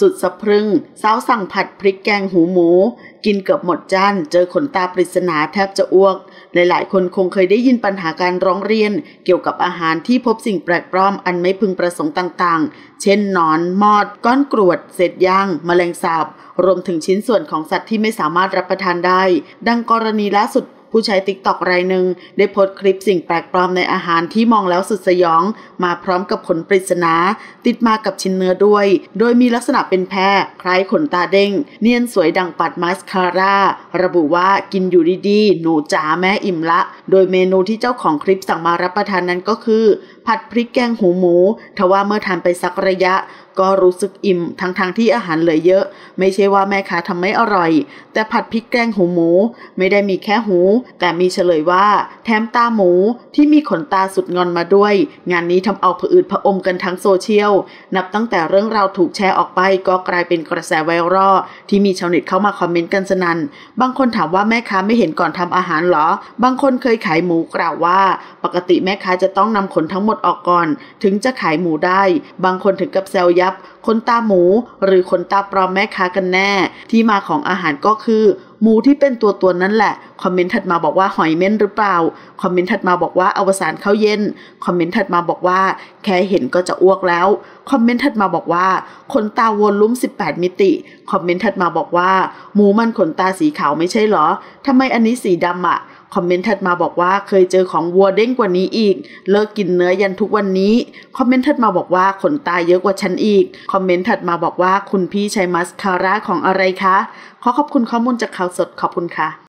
สุดสะพรึงสาวสั่งผัดพริกแกงหูหมูกินเกือบหมดจานเจอขนตาปริศนาแทบจะอ้วกหลายๆคนคงเคยได้ยินปัญหาการร้องเรียนเกี่ยวกับอาหารที่พบสิ่งแปลกปลอมอันไม่พึงประสงค์ต่างๆเช่นหนอนมอดก้อนกรวดเศษย่างแมลงสาบรวมถึงชิ้นส่วนของสัตว์ที่ไม่สามารถรับประทานได้ดังกรณีล่าสุดผู้ใช้ TikTok รายหนึ่งได้โพสต์คลิปสิ่งแปลกปลอมในอาหารที่มองแล้วสุดสยองมาพร้อมกับขนปริศนาติดมากับชิ้นเนื้อด้วยโดยมีลักษณะเป็นแพรคล้ายขนตาเด้งเนียนสวยดังปัดมาสคาร่าระบุว่ากินอยู่ดีๆหนูจ๋าแม่อิ่มละโดยเมนูที่เจ้าของคลิปสั่งมารับประทานนั้นก็คือผัดพริกแกงหูหมูทว่าเมื่อทานไปสักระยะก็รู้สึกอิ่มทั้งที่อาหารเหลือเยอะไม่ใช่ว่าแม่ค้าทำไม่อร่อยแต่ผัดพริกแกงหูหมูไม่ได้มีแค่หูแต่มีเฉลยว่าแถมตาหมูที่มีขนตาสุดงอนมาด้วยงานนี้ทำเอาผะอืดผะอมกันทั้งโซเชียลนับตั้งแต่เรื่องราวถูกแชร์ออกไปก็กลายเป็นกระแสไวรัลที่มีชาวเน็ตเข้ามาคอมเมนต์กันสนั่นบางคนถามว่าแม่ค้าไม่เห็นก่อนทำอาหารเหรอบางคนเคยขายหมูกล่าวว่าปกติแม่ค้าจะต้องนำขนทั้งหมดออกก่อนถึงจะขายหมูได้บางคนถึงกับแซวยับขนตาหมูหรือขนตาปลอมแม่ค้ากันแน่ที่มาของอาหารก็คือหมูที่เป็นตัวนั่นแหละคอมเมนต์ถัดมาบอกว่าหอยเม่นหรือเปล่าคอมเมนต์ถัดมาบอกว่าอวสานข้าวเย็นคอมเมนต์ถัดมาบอกว่าแค่เห็นก็จะอ้วกแล้วคอมเมนต์ถัดมาบอกว่าขนตาวนลุ้ม18มิติคอมเมนต์ถัดมาบอกว่าหมูมันขนตาสีขาวไม่ใช่เหรอทำไมอันนี้สีดำอ่ะคอมเมนต์ถัดมาบอกว่าเคยเจอของวัวเด้งกว่านี้อีกเลิกกินเนื้อยันทุกวันนี้คอมเมนต์ถัดมาบอกว่าขนตาเยอะกว่าฉันอีกคอมเมนต์ถัดมาบอกว่าคุณพี่ใช้มัสคาร่าของอะไรคะขอขอบคุณข้อมูลจากข่าวสดขอบคุณค่ะ